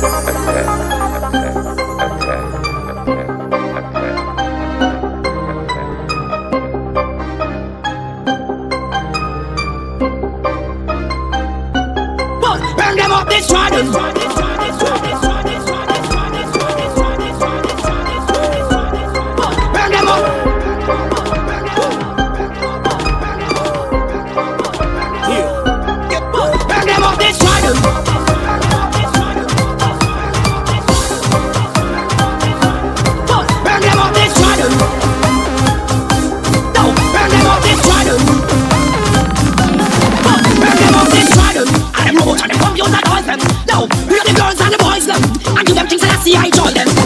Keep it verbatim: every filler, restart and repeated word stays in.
Burn them up, destroy them. Burn them up. Burn them up, destroy them. Burn them up, destroy them. No, burn them up, destroy them. Burn them up, destroy them. And them robots and them computers and all them. No, we got the girls and the boys them. And give them things that I see I join them.